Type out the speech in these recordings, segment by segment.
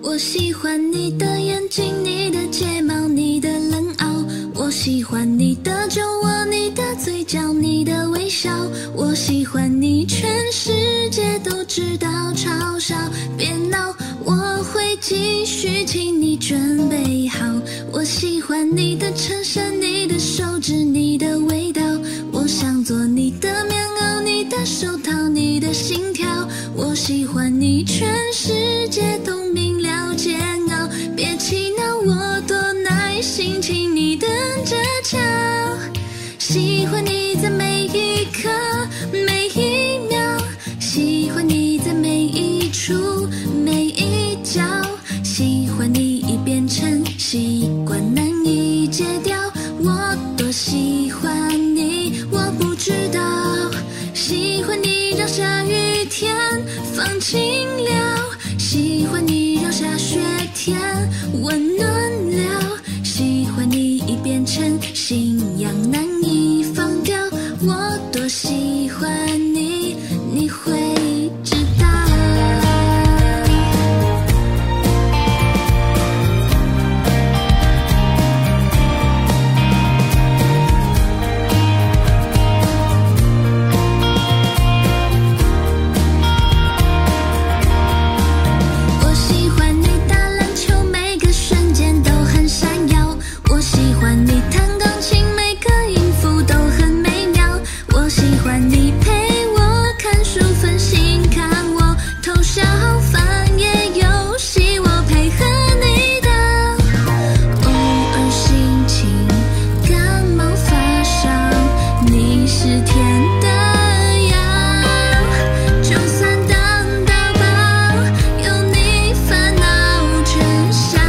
我喜欢你的眼睛，你的睫毛，你的冷傲。我喜欢你的酒窝，你的嘴角，你的微笑。我喜欢你，全世界都知道，嘲笑。别闹，我会继续，请你准备好。我喜欢你的衬衫，你的手指，你的味道。我想做你的棉袄，你的手套，你的心跳。我喜欢你，全世界都明了煎熬。别气恼，我多耐心，请你等着瞧。喜欢你在每一刻每一秒，喜欢你在每一处每一角，喜欢你已变成习惯，难以戒掉。我多喜欢你，我不知道。喜欢你让下雨天放晴了，喜欢你让下雪天温暖了，喜欢你已变成信仰，难以放掉。我多喜欢你，你会知道。我喜欢你打篮球，每个瞬间都很闪耀。我喜欢你弹钢琴，每个音符都很美妙。我喜欢你陪我看书分心，看我偷笑翻页游戏，我配合你的。偶尔心情感冒发烧，你是甜的药，就算当到宝，有你烦恼全消。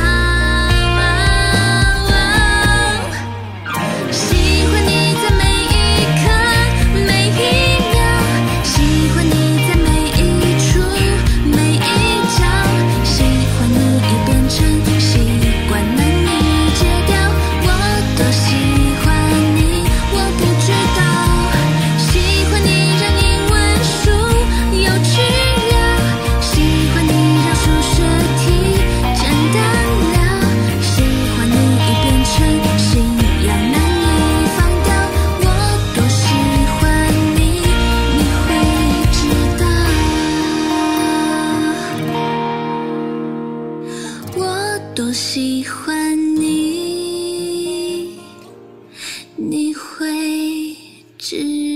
喜欢你在每一刻每一秒，喜欢你在每一处每一角，喜欢你已变成习惯，难以戒掉。我多喜欢你，我不知道。喜欢你让英文书有趣了，喜欢你让数学题简单了，喜欢你已变成信仰，难以放掉。我多喜欢你，你会知道。我多喜欢你，你会知道。